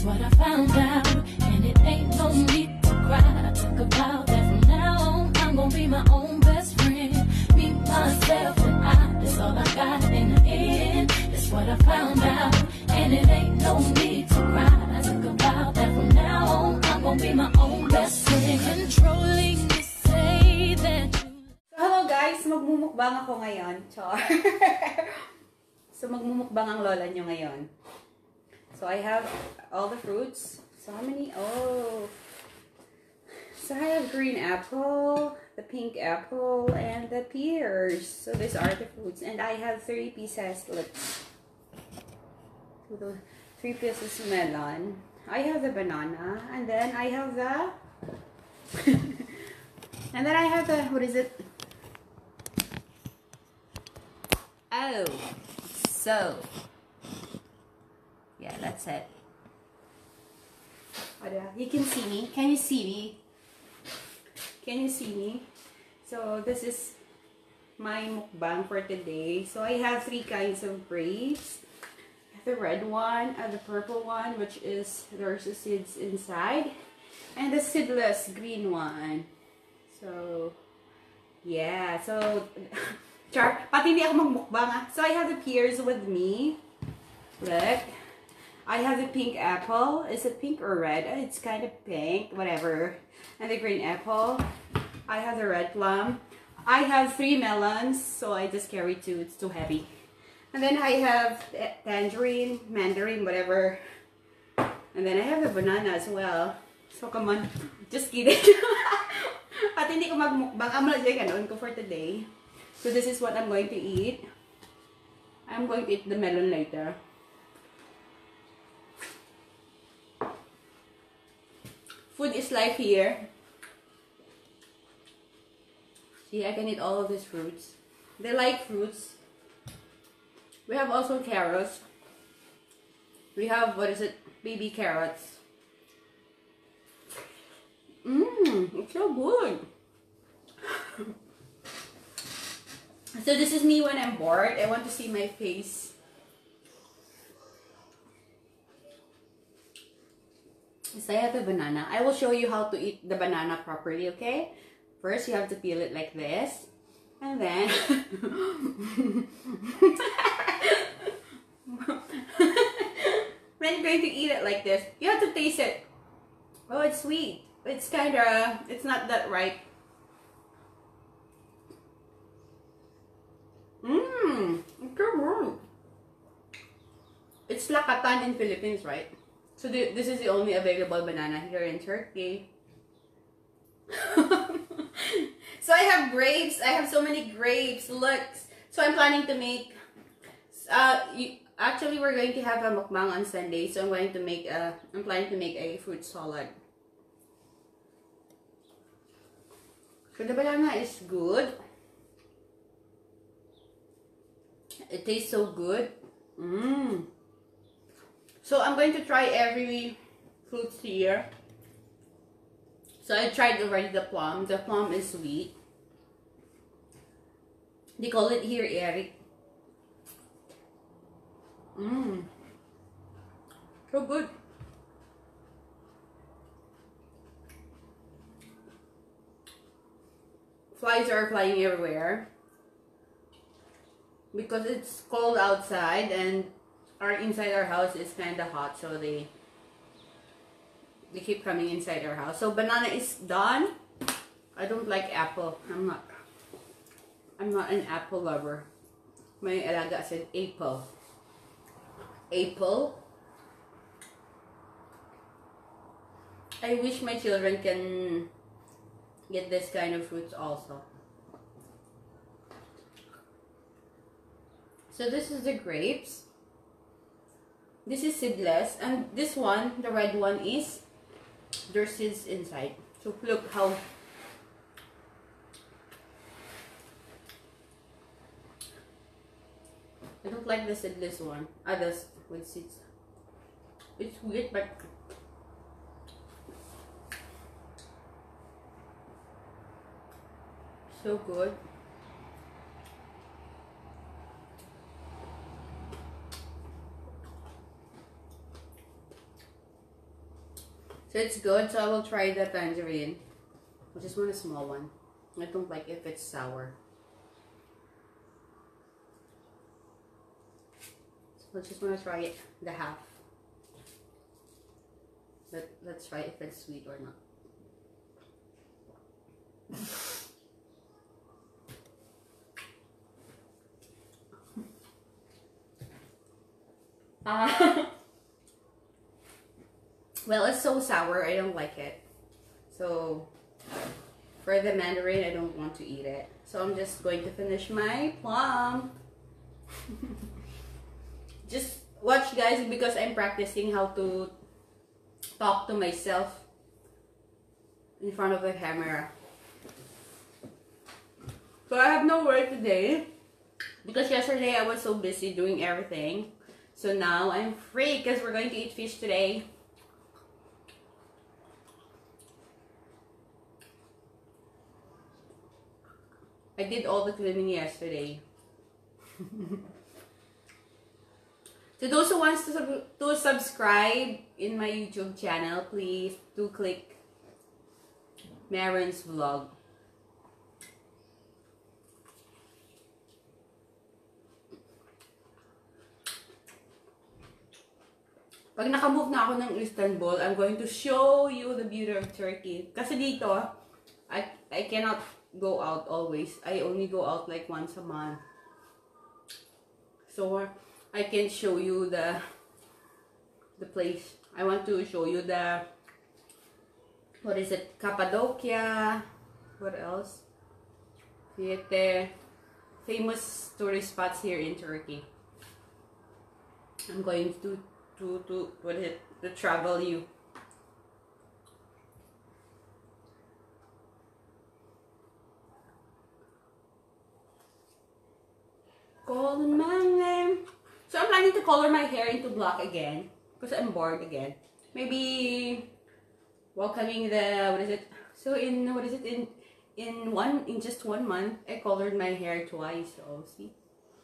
That's what I found out, and it ain't no need to cry. I think about that from now on. I'm gonna be my own best friend. Me, myself, and I. That's all I got in the end. That's what I found out, and it ain't no need to cry. I think about that from now on. I'm gonna be my own best friend. Controlling me, say that you. Hello guys, magmumukbang ako ngayon. Char. So magmumukbang ang lola nyo ngayon. So I have all the fruits. So how many? Oh. So I have green apple, the pink apple, and the pears. So these are the fruits. And I have 3 pieces. Look. So the 3 pieces melon. I have the banana. And then I have the... and then I have the... What is it? Oh. So, yeah, that's it. You can see me. Can you see me? Can you see me? So, this is my mukbang for today. So, I have 3 kinds of grapes. The red one, the purple one, which is, there's the seeds inside. And the seedless green one. So, yeah. So... Char, pati hindi ako magmukbang ah. So I have the pears with me. Look. I have the pink apple. Is it pink or red? It's kind of pink. Whatever. And the green apple. I have the red plum. I have 3 melons. So I just carry 2. It's too heavy. And then I have tangerine, mandarin, whatever. And then I have the banana as well. So come on. Just kidding. Pati hindi ko magmukbang. I'm gonna do it ko for today. So this is what I'm going to eat. I'm going to eat the melon later. Food is life here. See, I can eat all of these fruits. They like fruits. We have also carrots. We have, what is it? Baby carrots. It's so good. So this is me when I'm bored. I want to see my face. So I have the banana. I will show you how to eat the banana properly, okay? First, you have to peel it like this. And then... when you're going to eat it like this, you have to taste it. Oh, it's sweet. It's kind of... It's not that ripe. It's lakatan in Philippines, right? So this is the only available banana here in Turkey. So I have grapes. I have so many grapes. Look. So I'm planning to make... actually, we're going to have a mukbang on Sunday. So I'm going to make a... I'm planning to make a fruit salad. So the banana is good. It tastes so good. So I'm going to try every fruits here. So I tried already the plum. The plum is sweet. They call it here Eric. So good. Flies are flying everywhere. Because it's cold outside and inside our house is kind of hot, so they keep coming inside our house. So banana is done. I don't like apple. I'm not an apple lover. My alaga said apple. Apple. I wish my children can get this kind of fruits also. So this is the grapes. This is seedless, and this one, the red one, is there's seeds inside. So look how I don't like the seedless one. Others with seeds. It's weird, but so good. So it's good, so I will try the tangerine. I just want a small one. I don't like if it's sour. So I just want to try it, the half. Let's try if it's sweet or not. Well, it's so sour, I don't like it. So, for the mandarin, I don't want to eat it. So, I'm just going to finish my plum. Just watch, guys, because I'm practicing how to talk to myself in front of the camera. So, I have no work today because yesterday I was so busy doing everything. So, now I'm free because we're going to eat fish today. I did all the cleaning yesterday. To those who wants to subscribe in my YouTube channel, please do click Maron's vlog. Pag nakamove na ako ng Istanbul, I'm going to show you the beauty of Turkey. Kasi dito, I cannot go out always. I only go out like once a month. So I can show you the place. I want to show you the, what is it, Cappadocia. What else? The famous tourist spots here in Turkey. I'm going to what is it? To travel you. Calling my name. So I'm planning to color my hair into black again because I'm bored again. Maybe welcoming the, what is it? So in, what is it, in just 1 month I colored my hair twice. So see,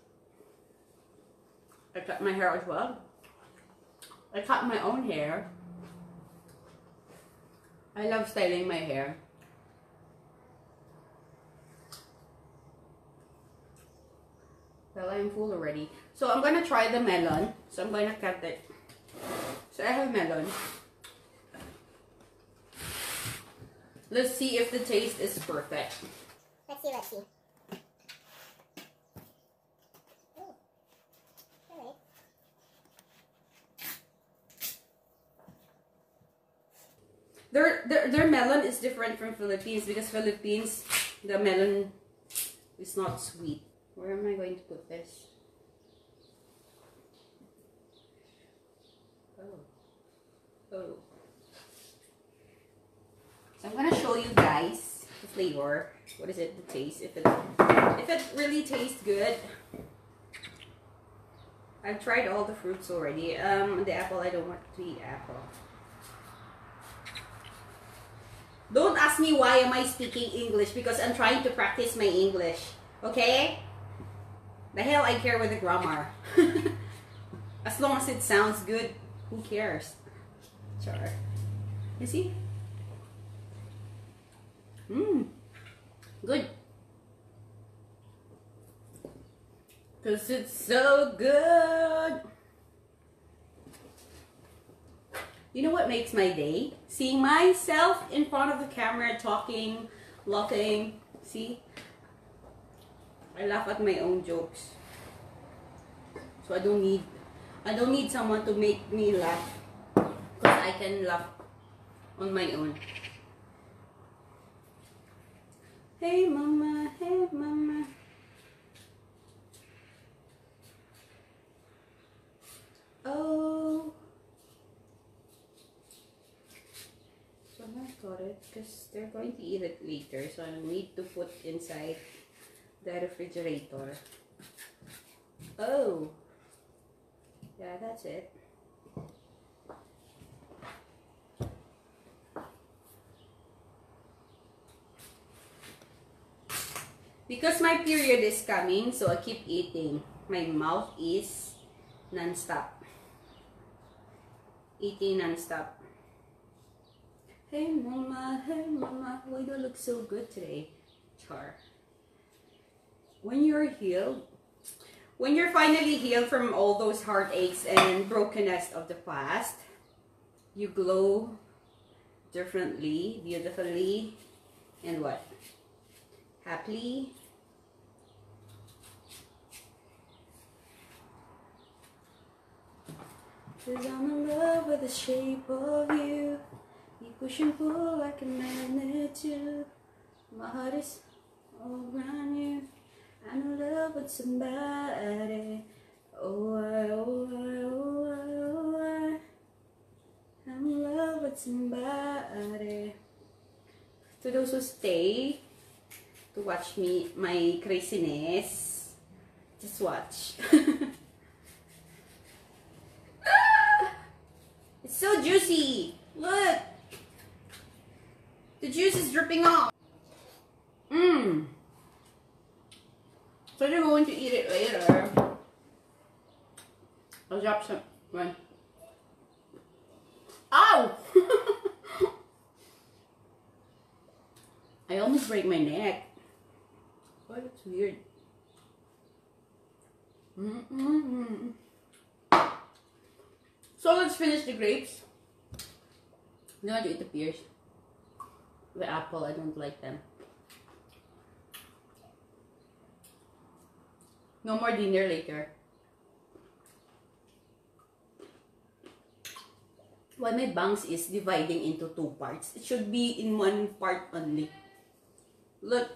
I cut my hair as well. I cut my own hair. I love styling my hair. Well, I'm full already. So I'm gonna try the melon. So I'm gonna cut it. So I have melon. Let's see if the taste is perfect. Let's see. Ooh. All right. Their melon is different from Philippines because Philippines, the melon is not sweet. Where am I going to put this? Oh. So I'm gonna show you guys the flavor. What is it? The taste. If it really tastes good. I've tried all the fruits already. The apple, I don't want to eat apple. Don't ask me why am I speaking English because I'm trying to practice my English. Okay? The hell I care with the grammar. As long as it sounds good, who cares? Sure. You see? Good. Because it's so good. You know what makes my day? Seeing myself in front of the camera, talking, laughing. See? I laugh at my own jokes. So I don't need someone to make me laugh. Because I can laugh on my own. Hey mama, hey mama. Oh. So I got it because they're going to eat it later. So I need to put inside the refrigerator. Oh. Yeah, that's it. Because my period is coming, so I keep eating. My mouth is non-stop. Eating non-stop. Hey mama, why do I look so good today? Char. When you're healed, when you're finally healed from all those heartaches and brokenness of the past, you glow differently, beautifully, and what? Happily. Cause I'm in love with the shape of you. You push and pull like a magnet too. My heart is all around you. I'm in love with somebody. Oh, I. I'm in love with somebody. To those who stay to watch me, my craziness, just watch. It's so juicy. Look. The juice is dripping off. So they're going to eat it later. I'll drop some. Run. Ow! I almost break my neck. Oh, that's weird. So let's finish the grapes. I'm going to eat the pears. The apple, I don't like them. No more dinner later. Why my bangs is dividing into 2 parts? It should be in 1 part only. Look.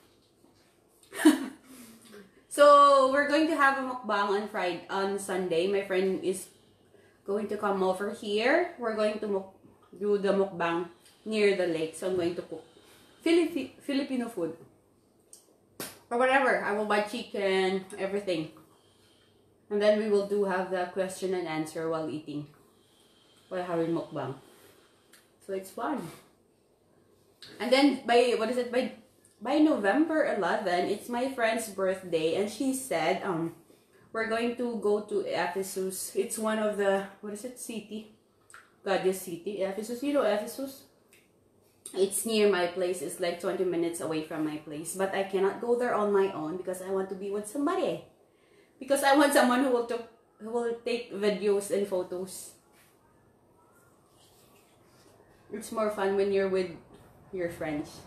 So we're going to have a mukbang on Sunday. My friend is going to come over here. We're going to do the mukbang near the lake. So I'm going to cook Filipino food. Or whatever. I will buy chicken, everything. And then we will have the question and answer while eating. While having mukbang. So it's fun. And then by November 11, it's my friend's birthday, and she said we're going to go to Ephesus. It's one of the city? Goddess city, Ephesus. You know Ephesus? It's near my place. It's like 20 minutes away from my place. But I cannot go there on my own because I want to be with somebody. Because I want someone who will take videos and photos. It's more fun when you're with your friends.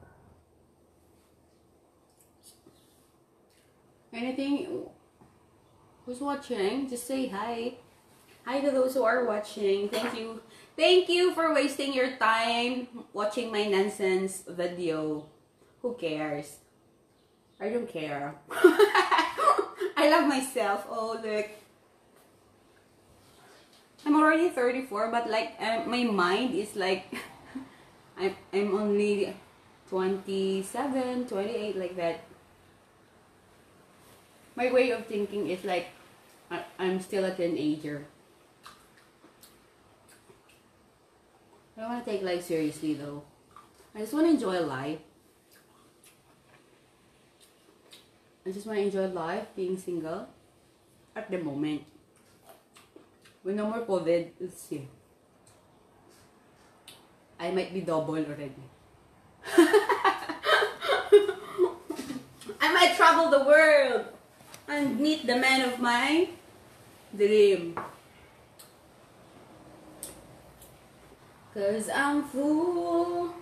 Anything? Who's watching? Just say hi. Hi to those who are watching. Thank you. Thank you for wasting your time watching my nonsense video. Who cares? I don't care. I love myself. Oh, look. I'm already 34, but like my mind is like I'm only 27, 28, like that. My way of thinking is like I'm still a teenager. I don't want to take life seriously though. I just want to enjoy life. I just want to enjoy life being single at the moment. When no more COVID, let's see. I might be double already. I might travel the world and meet the man of my dream. Cause I'm full.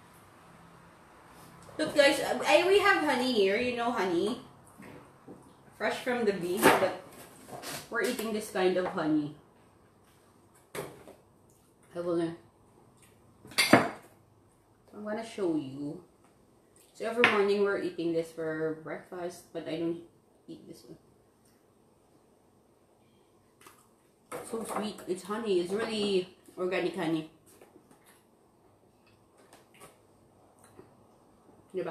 Look guys, we have honey here. You know honey? Fresh from the bee, but we're eating this kind of honey. I'm gonna show you. So every morning we're eating this for breakfast, but I don't eat this one. So sweet. It's honey. It's really organic honey. Diba?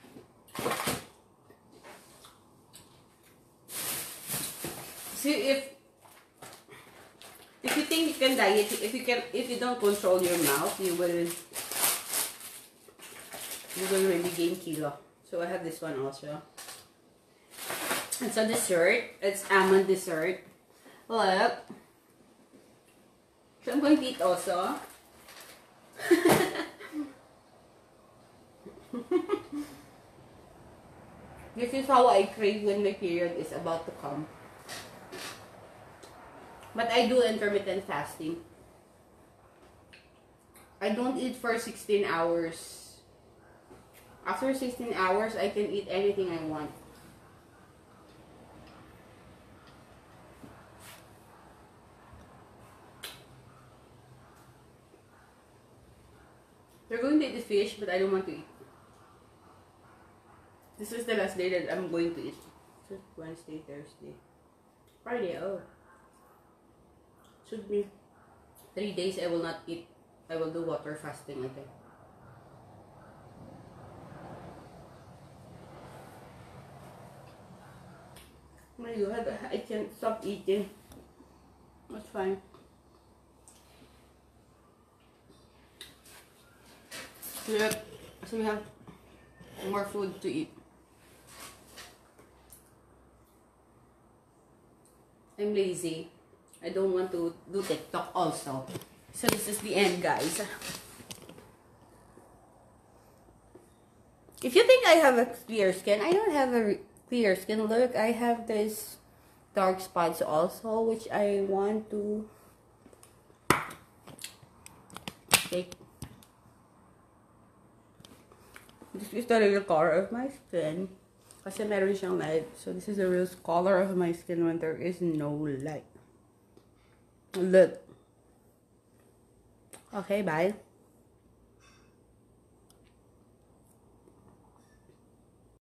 See, if you think you can diet, if you don't control your mouth, you will really gain kilo. So I have this one also. It's a dessert. It's almond dessert. Look. So I'm going to eat also. This is how I crave when my period is about to come. But I do intermittent fasting. I don't eat for 16 hours. After 16 hours, I can eat anything I want. We're going to eat the fish, but I don't want to eat. This is the last day that I'm going to eat. So Wednesday, Thursday, Friday. Oh, should be 3 days. I will not eat. I will do water fasting. I think. Oh my God, I can't stop eating. That's fine. So we have more food to eat. I'm lazy. I don't want to do TikTok also. So this is the end, guys. If you think I have a clear skin, I don't have a clear skin. Look, I have this dark spots also, which I want to take. This is the real color of my skin. Kasi meron siyang light. So this is the real color of my skin when there is no light. Look. Okay, bye.